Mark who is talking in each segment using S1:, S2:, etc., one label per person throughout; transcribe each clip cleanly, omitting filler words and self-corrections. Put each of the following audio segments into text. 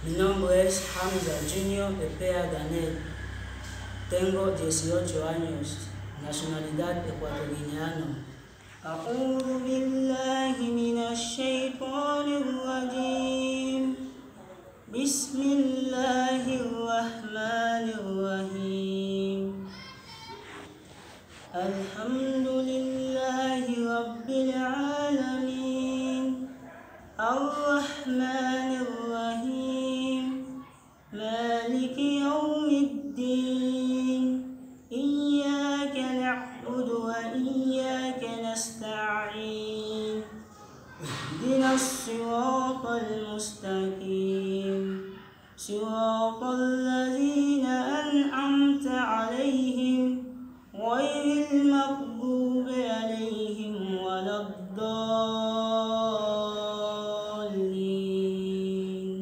S1: Mi nombre es Hamza Junior Epea Daniel. Tengo 18 años, nacionalidad ecuatoriana.
S2: أعوذ بالله من الشيطان الرجيم. بسم الله الرحمن الرحيم. الحمد لله رب العالمين الرحمن الرحيم مالك يوم الدين إياك نعبد وإياك نستعين اهدنا الصراط المستقيم صراط الذين أنعمت عليهم غير المغضوب عليهم ولا الضالين.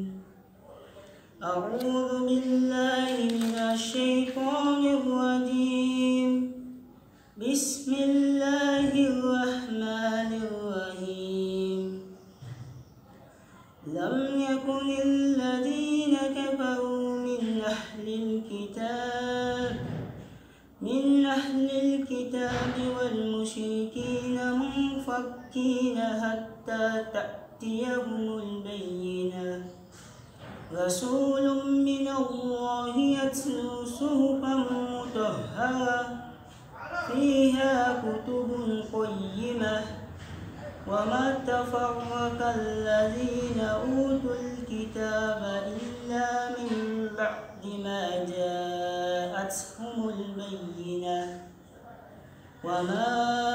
S2: أعوذ بالله من الشيطان الرجيم. بسم الله الرحمن الرحيم. لم يكن الذين كفروا من أهل الكتاب والمشركين منفكين حتى تأتيهم البينة. رسول من الله يتلو صحفا مطهرة فيها كتب قيمة وما تفرق الذين أوتوا الكتاب إلا من بعد ما جاءتهم البينة وما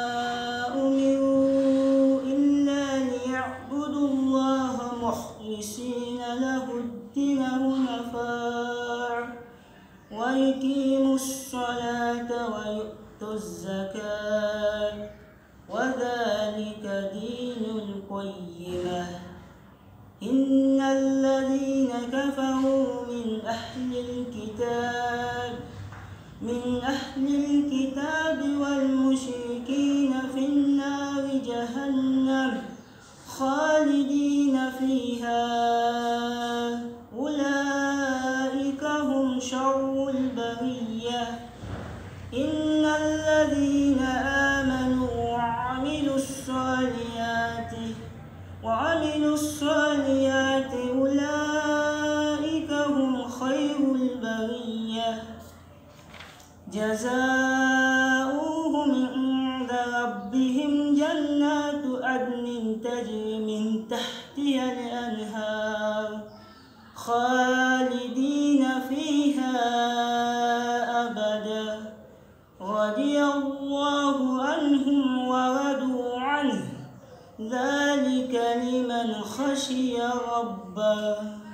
S2: أمروا إلا ليعبدوا الله مخلصين له الدين حنفاء ويقيموا الصلاة ويؤتوا الزكاة وذلك دين القيمة. إن الذين كفروا من أهل الكتاب والمشركين في النار جهنم خالدين فيها أولئك هم شر البرية. إن الذين آمنوا وعملوا الصالحات أولئك هم خير البرية. جزاؤهم عند ربهم جنات عدن تجري من تحتها الأنهار خالدين فيها أبدا رضي الله عنهم ورضوا عنه ذلك لمن خشي ربه.